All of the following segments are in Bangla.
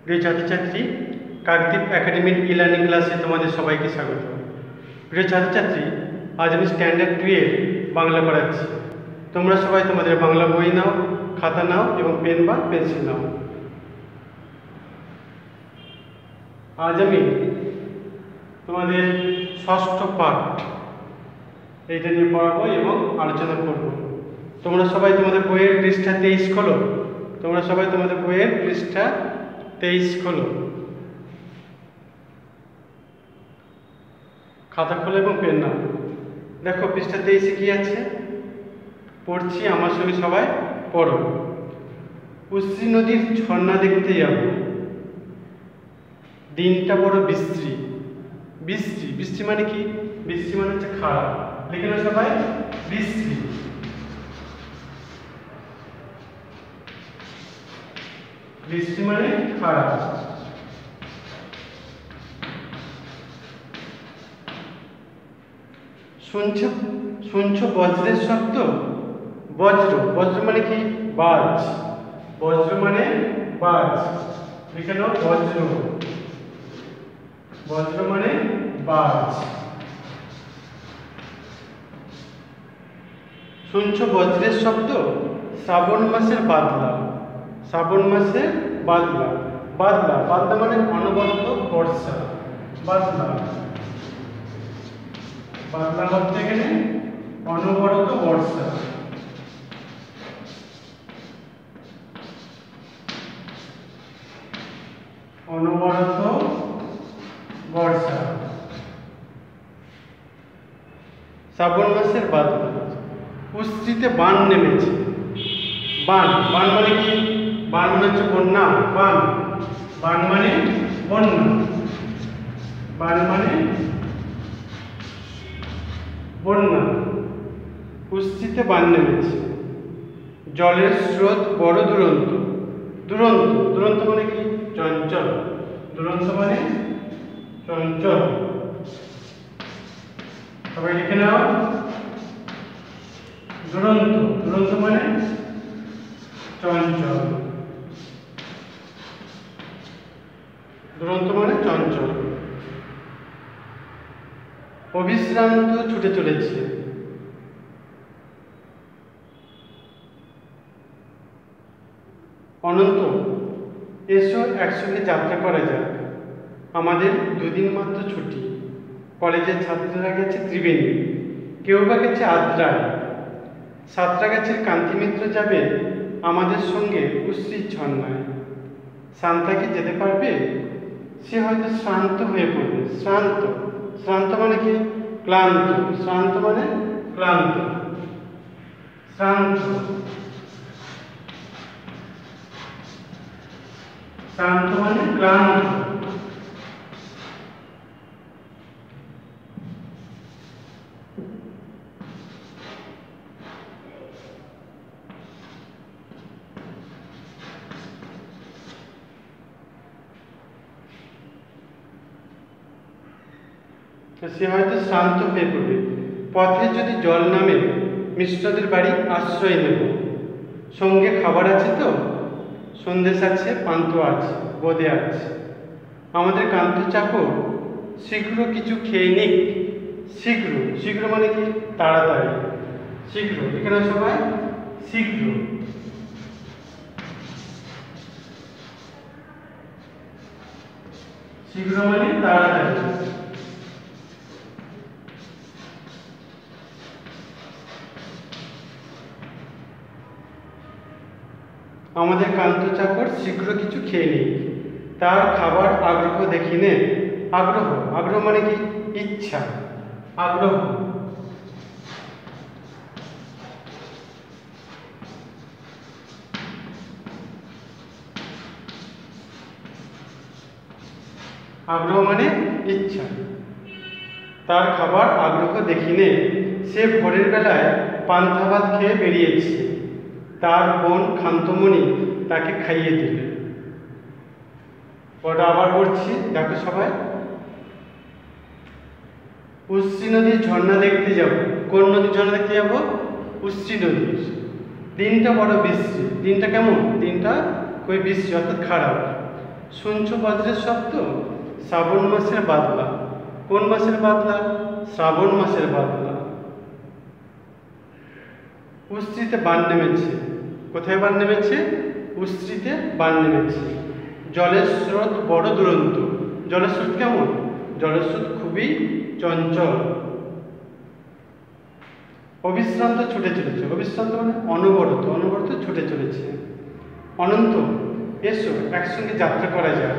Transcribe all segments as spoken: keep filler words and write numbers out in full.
প্রিয় ছাত্রছাত্রী, কাকদ্বীপ একাডেমির ই লার্নিং ক্লাসে তোমাদের সবাইকে স্বাগত। প্রিয় ছাত্রছাত্রী, আজ আমি স্ট্যান্ডার্ড টু এর বাংলা পড়াচ্ছি। তোমরা সবাই তোমাদের বাংলা বই নাও, খাতা নাও এবং পেন বা পেন্সিল নাও। আজ আমি তোমাদের ষষ্ঠ পাঠ এইটা নিয়ে পড়াবো এবং আলোচনা করব। তোমরা সবাই তোমাদের বইয়ের পৃষ্ঠা তেইশ খোলো। তোমরা সবাই তোমাদের বইয়ের পৃষ্ঠা তেইশ খোলো, খাতা খোলো এবং পেন নাও। দেখো পৃষ্ঠা তেইশে কি আছে, পড়ছি, আমার সঙ্গে সবাই পড়ো। উশ্রী নদীর ঝর্ণা দেখতে যাব, দিনটা বড় বিশ্রী। বৃষ্টি, বৃষ্টি মানে কি? বৃষ্টি মানে হচ্ছে খারাপ। লিখে নাও সবাই, বিশ্রী। বৃষ্টি মানে খারাপ। শুনছো শুনছো বজ্রের শব্দ? বজ্র, বজ্র মানে কি? বাজ। বজ্র মানে বাজ। লিখে নাও বজ্র। বজ্র মানে বাজ। শুনছো বজ্রের শব্দ? শ্রাবণ মাসের বাদলা। শ্রাবণ মাসের বাদলা। বাদলা, বাদলা মানে অনবরত বর্ষা। বাদলা, বাদলা হচ্ছে এখানে অনবরত বর্ষা। অনবরত বর্ষা, শ্রাবণ মাসের বাদলা। উশ্রীতে বান নেমেছে। বান, বান মানে কি? বান মানে হচ্ছে বন্যা। বান, বান মানে বন্যা। বান মানে বন্যা। উশ্রীতে বান নেমেছে। জলের স্রোত বড় দুরন্ত। দুরন্ত, দুরন্ত মানে কি? চঞ্চল। দুরন্ত মানে চঞ্চল। সবাই লিখে নাও, দুরন্ত। দুরন্ত মানে চঞ্চল। দুরন্ত মানে চঞ্চল। অবিশ্রান্ত ছুটে চলেছে। অনন্ত, এসো একসঙ্গে যাত্রা করা যাক। আমাদের দুদিন মাত্র ছুটি। কলেজের ছাত্ররা গেছে ত্রিবেণী, কেউ বা গেছে আদ্রায়। সাঁতরাগাছির কান্তি মিত্র যাবে আমাদের সঙ্গে উশ্রীর ঝর্ণায়। শান্তা কি যেতে পারবে? সে হয়তো শ্রান্ত হয়ে পড়বে। শ্রান্ত, শ্রান্ত মানে কি? ক্লান্ত। শ্রান্ত মানে ক্লান্ত। শ্রান্ত, শ্রান্ত মানে ক্লান্ত। সে হয়তো শ্রান্ত হয়ে পড়বে। পথে যদি জল নামে মিশ্রদের বাড়ি আশ্রয় নেব। সঙ্গে খাবার আছে তো? সন্দেশ আছে, পান্তা আছে, বোঁদে আছে। আমাদের কান্ত চাকর শীঘ্র কিছু খেয়ে নিক। শীঘ্র, শীঘ্র মানে কি? তাড়াতাড়ি। শীঘ্র, এখানে সবাই শীঘ্র। শীঘ্র মানে তাড়াতাড়ি। আমাদের কান্ত চাকর শীঘ্র কিছু খেয়ে নিই, তার খাবার আগ্রহ দেখিনে। আগ্রহ, আগ্রহ মানে কি? ইচ্ছা। আগ্রহ, আগ্রহ মানে ইচ্ছা। তার খাবার আগ্রহ দেখিনে। সে ভোরের বেলায় পান্তা ভাত খেয়ে বেরিয়েছে। তার বোন খান্তমণি তাকে খাইয়ে দিলেন। ওটা আবার পড়ছি, দেখো সবাই। উশ্রী নদীর ঝর্ণা দেখতে যাব। কোন নদীর ঝর্ণা দেখতে যাব? উশ্রী নদীর। দিনটা বড় বিশ্রী। দিনটা কেমন? দিনটা খুবই বিশ্রী অর্থাৎ খারাপ। শুনছো বজ্রের শব্দ, শ্রাবণ মাসের বাদলা। কোন মাসের বাদলা? শ্রাবণ মাসের বাদলা। উস্ত্রিতে বান নেমেছে। কোথায় বান নেমেছে? উস্ত্রিতে বান নেমেছে। জলের স্রোত বড় দুরন্ত। জলের স্রোত কেমন? জলের স্রোত খুবই চঞ্চল। অবিশ্রান্ত ছুটে চলেছে। অবিশ্রান্ত মানে অনবরত, অনবরত ছুটে চলেছে। অনন্ত, এসো একসঙ্গে যাত্রা করা যাক।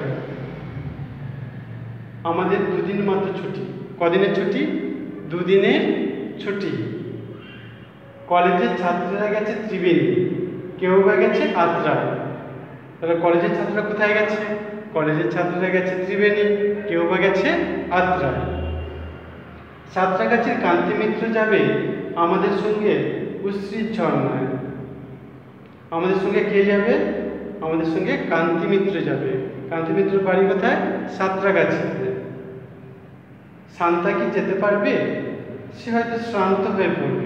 আমাদের দুদিন মাত্র ছুটি। কদিনের ছুটি? দুদিনের ছুটি। কলেজের ছাত্ররা গেছে ত্রিবেণী, কেউ বা গেছে আদ্রায়। তাহলে কলেজের ছাত্ররা কোথায় গেছে? কলেজের ছাত্ররা গেছে ত্রিবেণী, কেউ বা গেছে আদ্রায়। সাঁতরাগাছির কান্তি মিত্র যাবে আমাদের সঙ্গে উশ্রীর ঝর্ণায়। আমাদের সঙ্গে কে যাবে? আমাদের সঙ্গে কান্তি মিত্র যাবে। কান্তি মিত্রের বাড়ি কোথায়? সাঁতরাগাছিতে। শান্তা কি যেতে পারবে? সে হয়তো শ্রান্ত হয়ে পড়বে।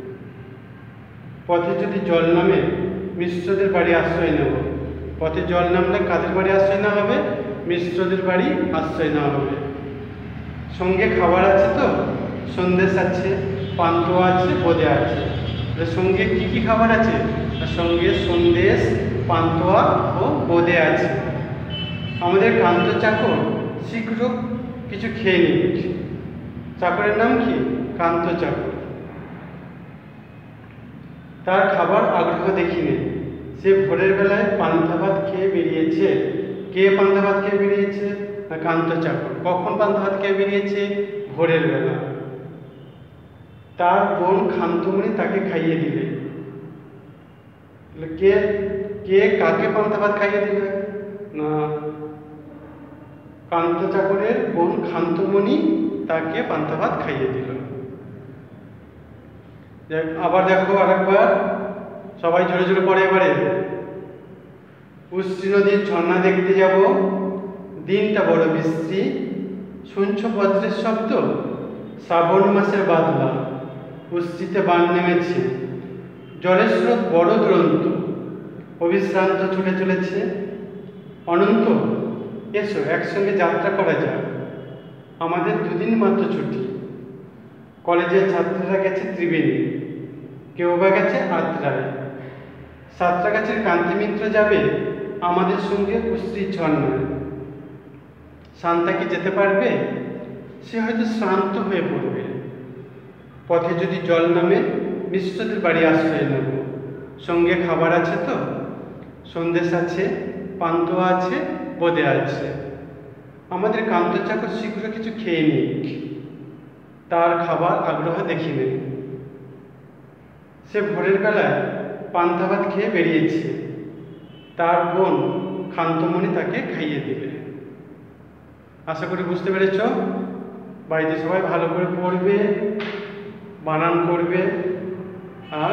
পথে যদি জল নামে মিশ্রদের বাড়ি আশ্রয় নেব। পথে জল নামলে কাদের বাড়ি আশ্রয় নেওয়া হবে? মিশ্রদের বাড়ি আশ্রয় নেওয়া হবে। সঙ্গে খাবার আছে তো? সন্দেশ আছে, পান্তুয়া আছে, বোঁদে আছে। সঙ্গে কি কি খাবার আছে? সঙ্গে সন্দেশ, পান্তুয়া ও বোঁদে আছে। আমাদের কান্ত চাকর শীঘ্র কিছু খেয়ে নিক। চাকরের নাম কি? কান্ত চাকর। তার খাবার আগ্রহ দেখিনি। সে ভোরের বেলায় পান্তা ভাত খেয়ে বেরিয়েছে। কে পান্তা ভাত খেয়ে বেরিয়েছে? না, কান্ত চাকর। কখন পান্তা ভাত খেয়ে বেরিয়েছে? ভোরের বেলা। তার বোন খান্তমণি তাকে খাইয়ে দিলে। কে কে কাকে পান্তা ভাত খাইয়ে দিলে? না, কান্ত চাকরের বোন খান্তমণি তাকে পান্তা ভাত খাইয়ে দিল। আবার দেখো আরেকবার, সবাই জোরে জোরে পড়ে। এবারে উশ্রী নদীর ঝর্ণা দেখতে যাব। দিনটা বড় বিশ্রী। শুনছো বজ্রের শব্দ, শ্রাবণ মাসের বাদলা। উশ্রীতে বান নেমেছে। জলের স্রোত বড় দুরন্ত। অবিশ্রান্ত ছুটে চলেছে। অনন্ত, এসো একসঙ্গে যাত্রা করা যাক। আমাদের দুদিন মাত্র ছুটি। কলেজের ছাত্ররা গেছে ত্রিবেণী, কেউ বা গেছে আদ্রায়। সাঁতরাগাছির কান্তি মিত্র যাবে আমাদের সঙ্গে উশ্রীর ঝর্ণায়। শান্তা কি যেতে পারবে? সে হয়তো শ্রান্ত হয়ে পড়বে। পথে যদি জল নামে মিশ্রদের বাড়ি আশ্রয় নেব। সঙ্গে খাবার আছে তো? সন্দেশ আছে, পান্তুয়া আছে, বোঁদে আছে। আমাদের কান্ত চাকর শীঘ্র কিছু খেয়ে নিক। তার খাবার আগ্রহ দেখি নেই। সে ভোরের বেলায় পান্তা ভাত খেয়ে বেরিয়েছে। তার বোন খান্তমণি তাকে খাইয়ে দিলে। আশা করি বুঝতে পেরেছ। বাড়িতে সবাই ভালো করে পড়বে, বানান করবে, আর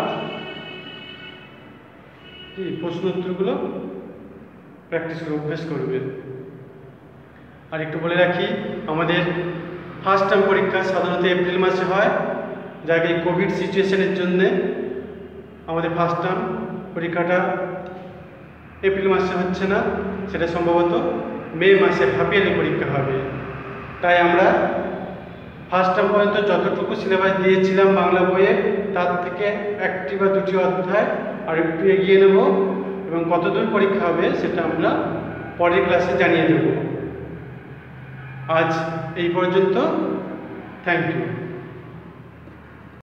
কি প্রশ্ন উত্তরগুলো প্র্যাকটিস করে অভ্যেস করবে। আর একটু বলে রাখি, আমাদের ফার্স্ট টার্ম পরীক্ষা সাধারণত এপ্রিল মাসে হয়, যাকে কোভিড সিচুয়েশনের জন্যে আমাদের ফার্স্ট টার্ম পরীক্ষাটা এপ্রিল মাসে হচ্ছে না, সেটা সম্ভবত মে মাসে হাফ ইয়ারলি পরীক্ষা হবে। তাই আমরা ফার্স্ট টার্ম পর্যন্ত যতটুকু সিলেবাস দিয়েছিলাম বাংলা বইয়ে, তার থেকে একটি বা দুটি অধ্যায় আর একটু এগিয়ে নেব, এবং কতদূর পরীক্ষা হবে সেটা আমরা পরের ক্লাসে জানিয়ে দেব। আজ এই পর্যন্ত। Thank you.